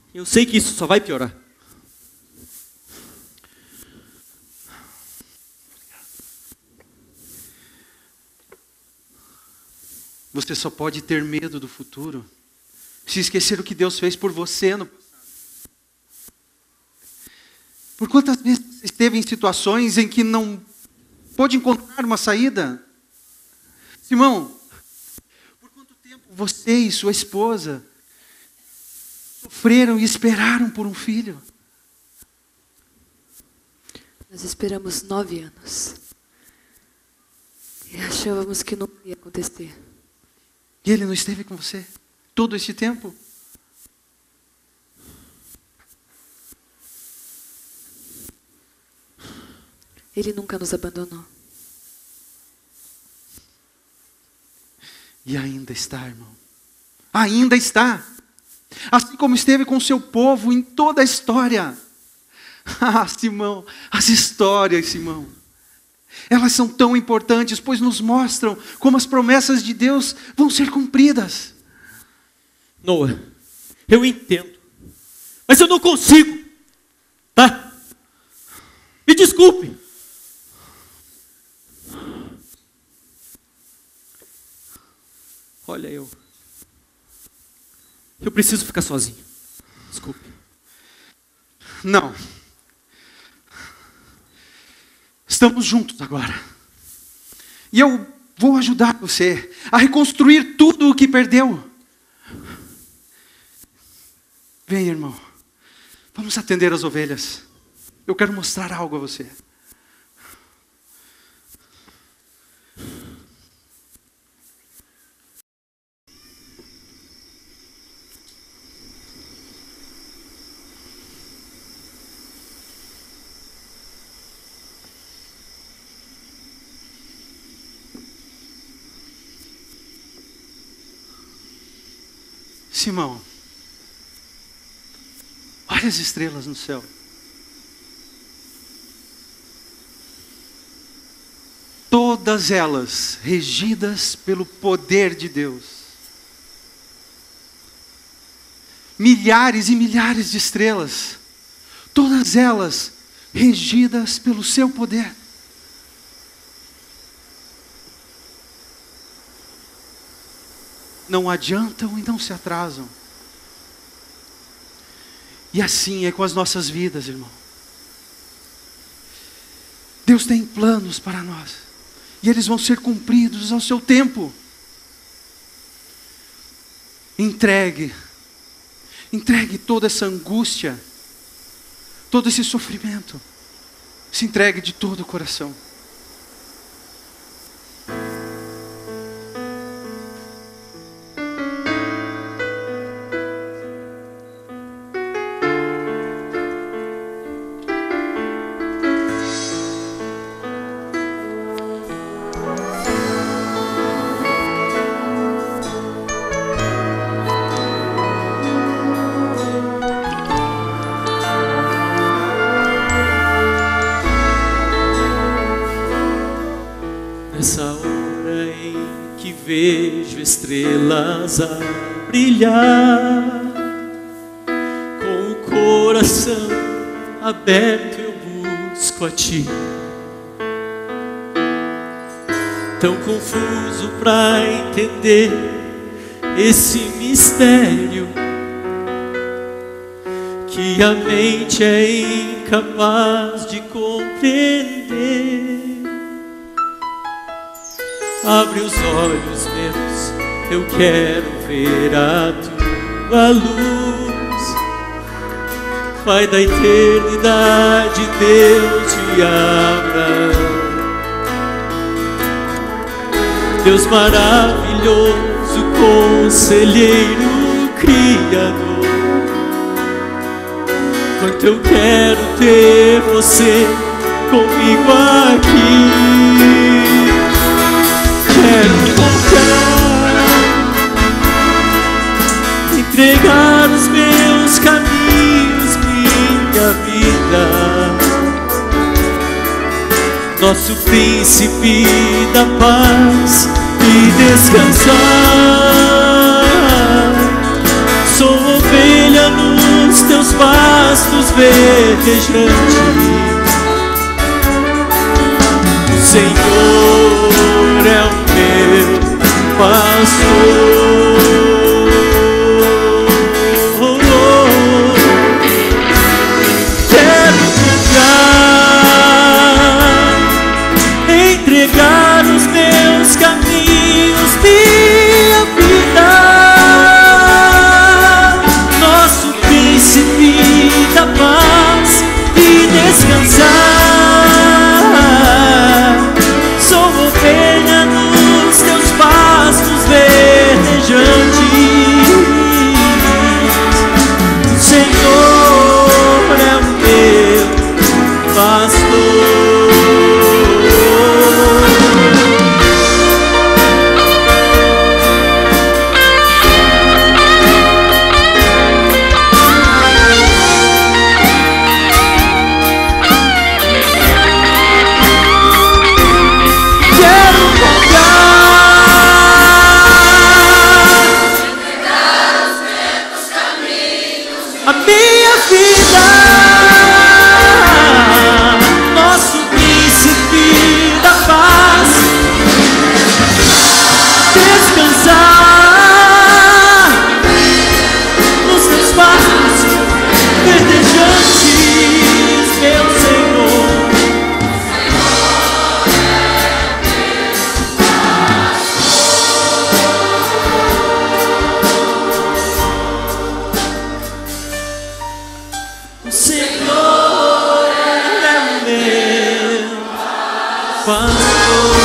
Eu sei que isso só vai piorar. Você só pode ter medo do futuro se esquecer o que Deus fez por você no passado. Por quantas vezes você esteve em situações em que não pôde encontrar uma saída? Simão, por quanto tempo você e sua esposa sofreram e esperaram por um filho? Nós esperamos 9 anos. E achávamos que não ia acontecer. E ele não esteve com você todo esse tempo? Ele nunca nos abandonou. E ainda está, irmão. Ainda está. Assim como esteve com o seu povo em toda a história. Ah, Simão, as histórias, Simão. Elas são tão importantes, pois nos mostram como as promessas de Deus vão ser cumpridas. Noah, eu entendo. Mas eu não consigo. Tá? Me desculpe. Olha, eu preciso ficar sozinho. Desculpe. Não. Estamos juntos agora. E eu vou ajudar você a reconstruir tudo o que perdeu. Vem, irmão. Vamos atender as ovelhas. Eu quero mostrar algo a você. Simão, olha as estrelas no céu. Todas elas regidas pelo poder de Deus. Milhares e milhares de estrelas, todas elas regidas pelo seu poder. Não adiantam e não se atrasam. E assim é com as nossas vidas, irmão. Deus tem planos para nós. E eles vão ser cumpridos ao seu tempo. Entregue toda essa angústia, todo esse sofrimento. Se entregue de todo o coração. Nessa hora em que vejo estrelas a brilhar, com o coração aberto eu busco a Ti. Tão confuso pra entender esse mistério, que a mente é incapaz de compreender. Abre os olhos meus, eu quero ver a Tua luz. Pai da eternidade, Deus de Abraão, Deus maravilhoso, Conselheiro, Criador. Quanto eu quero ter Você comigo aqui. Quero voltar, entregar os meus caminhos, minha vida, nosso príncipe da paz, e descansar. Sou ovelha nos teus pastos verdejantes. O Senhor é o meu pastor. Quero confiar, entregar os meus caminhos, minha vida. Nosso príncipe da paz e descansar. Sou ovelha nos teus pastos verdejantes. O Senhor é o meu pastor. A minha vida, nosso príncipe da paz, descansar nos teus pastos verdejantes, meu Senhor. O Senhor é o meu pastor.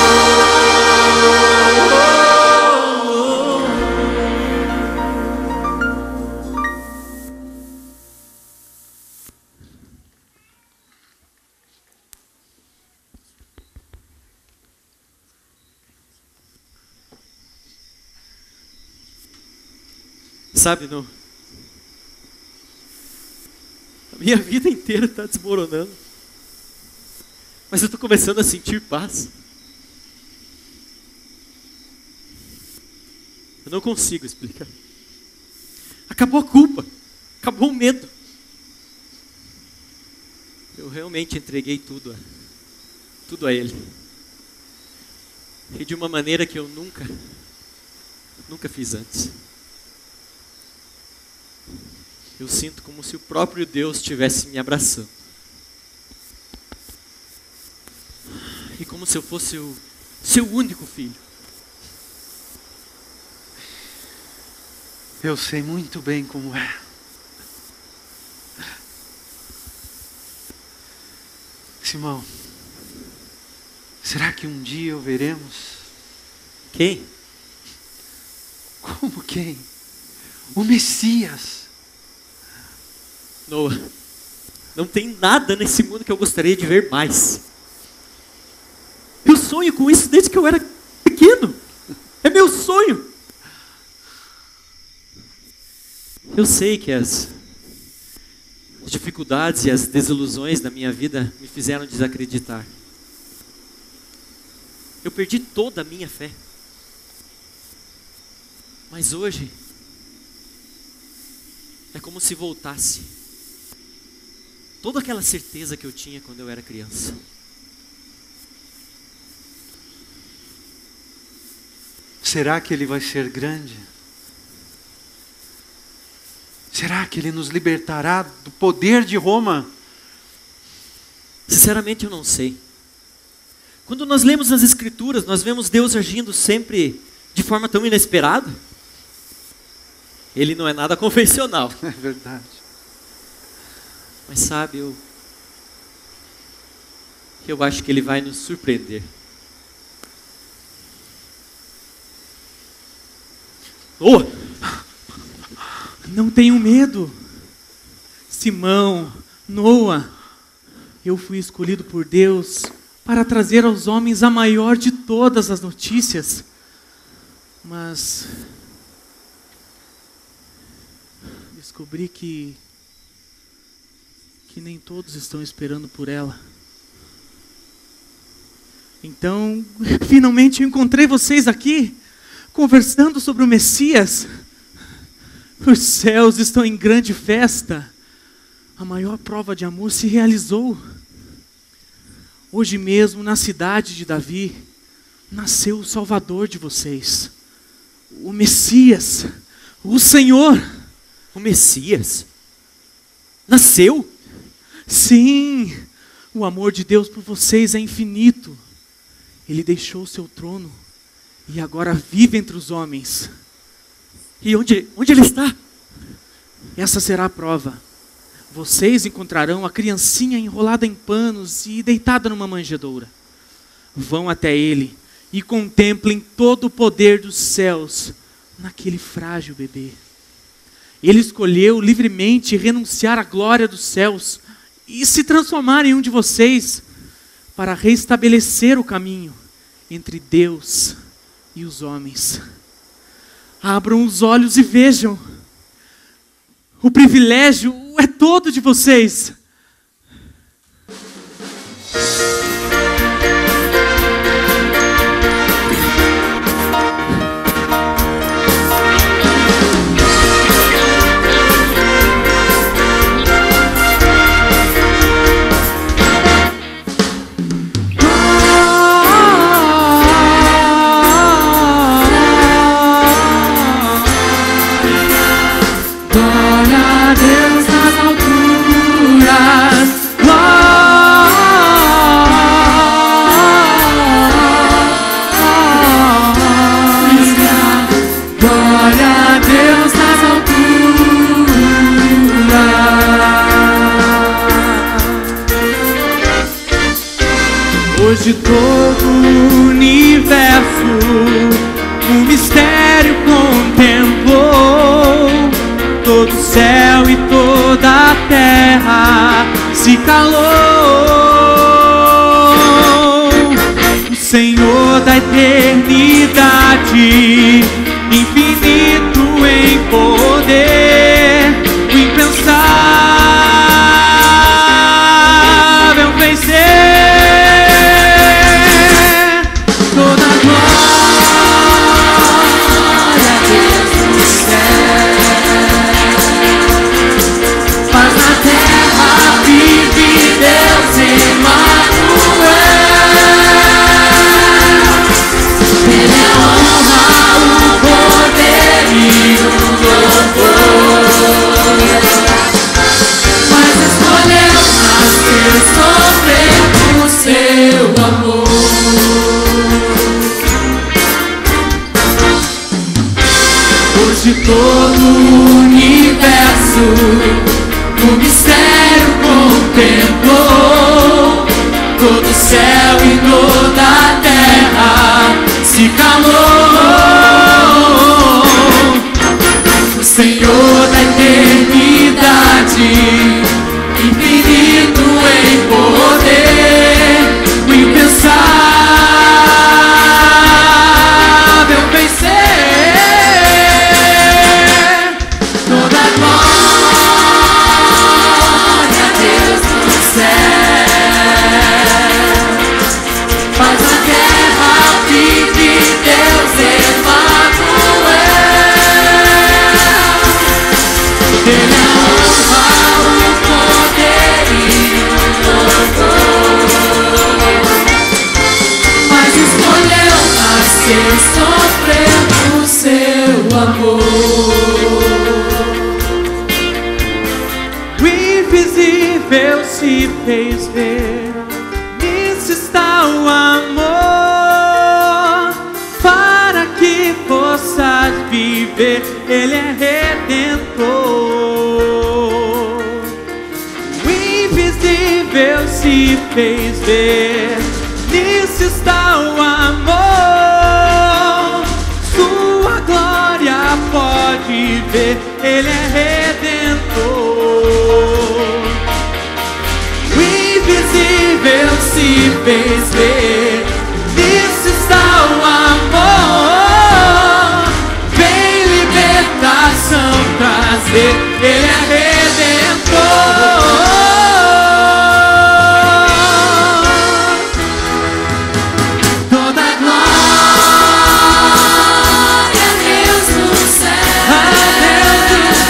Sabe, a minha vida inteira está desmoronando, mas eu estou começando a sentir paz. Eu não consigo explicar. Acabou a culpa, acabou o medo. Eu realmente entreguei tudo a Ele. E de uma maneira que eu nunca fiz antes. Eu sinto como se o próprio Deus estivesse me abraçando. E como se eu fosse o seu único filho. Eu sei muito bem como é. Simão, será que um dia o veremos? Quem? Como quem? O Messias. Noah, não tem nada nesse mundo que eu gostaria de ver mais. Eu sonho com isso desde que eu era pequeno. É meu sonho. Eu sei que as dificuldades e as desilusões da minha vida me fizeram desacreditar. Eu perdi toda a minha fé. Mas hoje é como se voltasse toda aquela certeza que eu tinha quando eu era criança. Será que Ele vai ser grande? Será que Ele nos libertará do poder de Roma? Sinceramente eu não sei. Quando nós lemos as Escrituras, nós vemos Deus agindo sempre de forma tão inesperada. Ele não é nada convencional. É verdade. Mas sabe, eu acho que Ele vai nos surpreender. Noah! Não tenham medo. Simão, Noah, eu fui escolhido por Deus para trazer aos homens a maior de todas as notícias. Mas descobri que nem todos estão esperando por ela. Então, finalmente eu encontrei vocês aqui, conversando sobre o Messias. Os céus estão em grande festa. A maior prova de amor se realizou. Hoje mesmo, na cidade de Davi, nasceu o Salvador de vocês. O Messias, o Senhor. O Messias? Nasceu? Sim, o amor de Deus por vocês é infinito. Ele deixou o seu trono e agora vive entre os homens. E onde ele está? Essa será a prova. Vocês encontrarão a criancinha enrolada em panos e deitada numa manjedoura. Vão até ele e contemplem todo o poder dos céus naquele frágil bebê. Ele escolheu livremente renunciar à glória dos céus e se transformar em um de vocês para restabelecer o caminho entre Deus e os homens. Abram os olhos e vejam. O privilégio é todo de vocês. Hoje todo o universo, um mistério contemplou. Todo o céu e toda a terra se calou. O Senhor da eternidade, infinito em poder, o impensável vencer. De todo o universo, o mistério contemplou. Todo o céu e toda a terra se calou. O Senhor da eternidade, infinito em poder, o impensável vencer. Sofrer o seu amor. O invisível se fez ver, nisso está o amor. Para que possas viver, Ele é redentor. O invisível se fez ver, nisso está o amor. Pode ver, Ele é redentor. O invisível se fez ver, nisso está o amor. Vem libertação trazer, Ele é redentor. Toda glória a Deus no céu.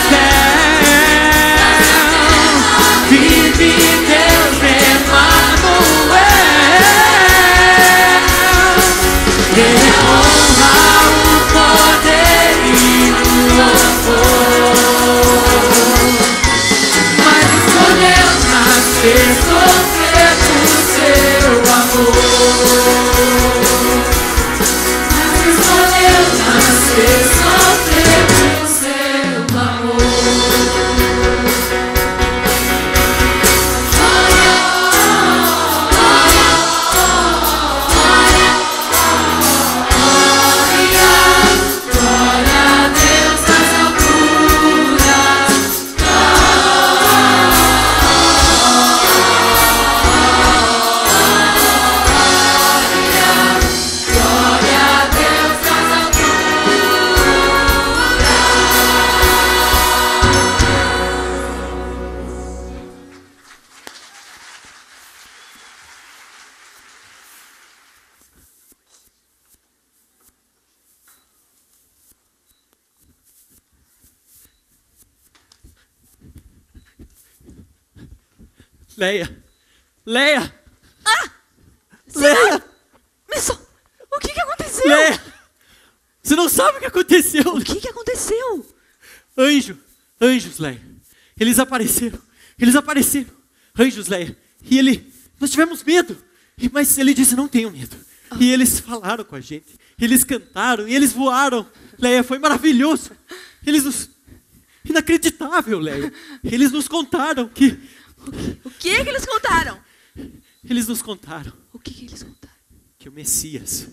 Leia! Leia! Senhor! O que aconteceu? Leia! Você não sabe o que aconteceu! O que aconteceu? Anjos, Leia. Eles apareceram. Anjos, Leia. Nós tivemos medo. Mas ele disse, não tenham medo. E eles falaram com a gente. Eles cantaram e eles voaram. Leia, foi maravilhoso. Inacreditável, Leia. Eles nos contaram que... O que eles contaram? Eles nos contaram. O que eles contaram? Que o Messias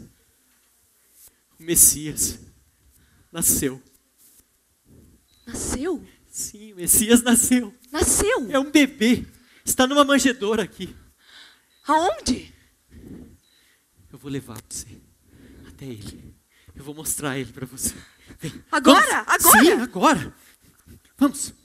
nasceu. Nasceu? Sim, o Messias nasceu. Nasceu? É um bebê. Está numa manjedoura aqui. Aonde? Eu vou levar você até ele. Eu vou mostrar ele para você. Vem. Agora? Vamos. Sim, agora. Vamos.